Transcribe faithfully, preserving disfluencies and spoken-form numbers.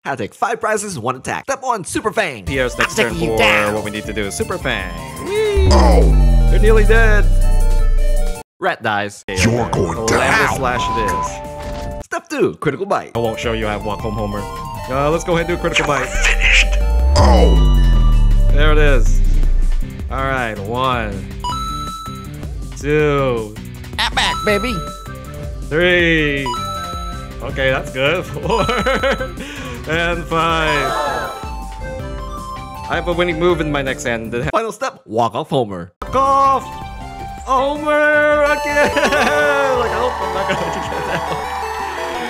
How to take five prizes, one attack. Step one, Super Fang. Here's next turn for down. what we need to do. Super Fang. Whee! Oh. They're nearly dead. Rat dies. Okay, You're okay. going Lambda down. slash it is. Step two, Critical Bite. I won't show you I have walk home homer. Uh, let's go ahead and do a critical bite. Finished. Oh. There it is. Alright, one. Two. At back, baby. Three. Okay, that's good. Four. And five. I have a winning move in my next hand. Final step, walk off Homer. Walk off! Homer again! Like, I hope I'm not gonna get that.